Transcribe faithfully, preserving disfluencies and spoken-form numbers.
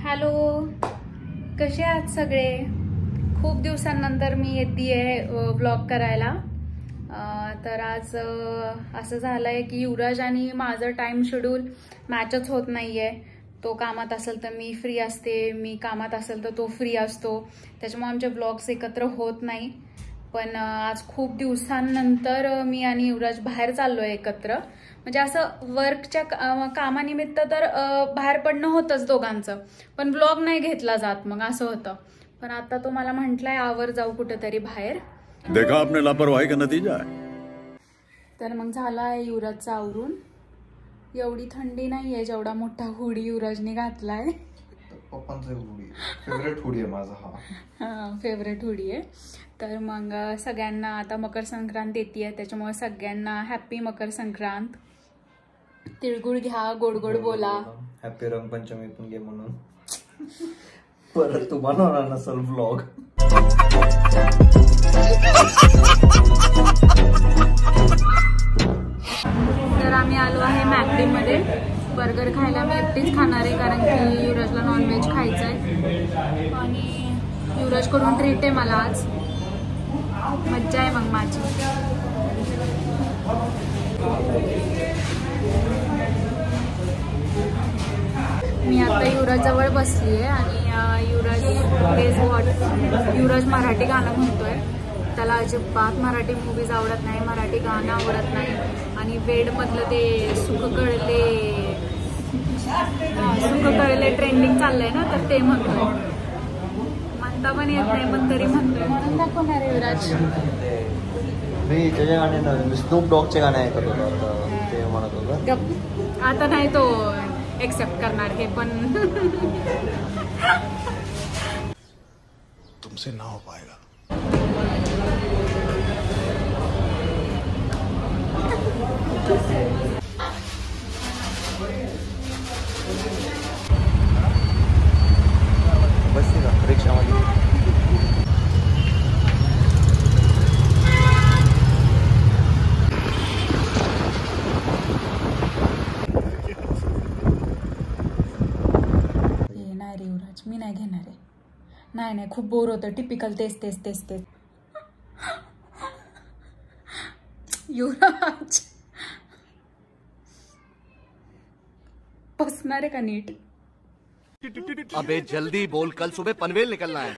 Hello, कसे आहात सगळे? खूप दिवसांनंतर मी येतेय व्लॉग करायला. तर आज असं झालंय की युवराज आणि माझं टाइम शेड्यूल मॅचच होत नाहीये. तो कामात असेल तर मी फ्री असते, मी कामात असेल तर तो फ्री असतो. त्याच्यामुळे आमचे व्लॉग्स एकत्र होत नाही. पण आज खूप दिवसांनंतर मी आणि युवराज बाहेर चाललोय एकत्र. म्हणजे असं वर्कच्या कामानिमित्त तर बाहेर पडणं होतंच दोघांचं, पण व्लॉग नाही घेतला जात, मग असं होतं. पण आता तो मला म्हटलाय आवर जाऊ कुठेतरी बाहेर. देखा आपने लापरवाही का नतीजा है. तर मग झालाय युवराजचा आवरून. एवढी थंडी नाहीये जेवढा मोठा हुडी युवराजने घातलाय. पप्पांचा हुडी फेवरेट हुडी आहे माझा. हा हा फेवरेट हुडी आहे. तर मग सगळ्यांना आता मकर संक्रांत येते, त्याच्यामुळे सगळ्यांना हॅपी मकर संक्रांत. तिळगुळ घ्या, गोड गोड बोला. हॅपी रंगपंचमी पण घे म्हणून. परत तू बनवणार नसल व्लॉग. तर आम्ही आलो आहे मॅकडी मध्ये बर्गर खायला. मी एकटीच खाणार आहे कारण की युवराजला नॉनव्हेज खायचं आहे आणि युवराज करून ट्रीट आहे मला आज. मज्जा आहे मग माझी. मी आता युवराज जवळ बसली आहे आणि युवराज प्लेज वॉट युवराज मराठी गाणं म्हणतोय. त्याला अजिबात मराठी मूवीज आवडत नाही, मराठी गाणं आवडत नाही. आणि वेडमधलं ते सुख कळले सुख कळले ट्रेंडिंग चाललंय ना, तर ते म्हणतोय. म्हणता पण येत नाही पण तरी म्हणतोय. म्हणून दाखवणार आहे युवराज. मी त्याचे गाणे स्नूप डॉगचे गाणे ऐकत होतो, ते म्हणत होतो. आता नाही तो एक्सेप्ट करणार हे पण. तुमसे ना हो पाएगा. बसते का रिक्षामध्ये? नाही रे युवराज, मी नाही घेणार आहे. नाही नाही खूप बोर होतं, टिपिकल तेच तेच तेच तेच. युवराज बसणार आहे का नीट? अबे जल्दी बोल, कल सुबह पनवेल निकलना है.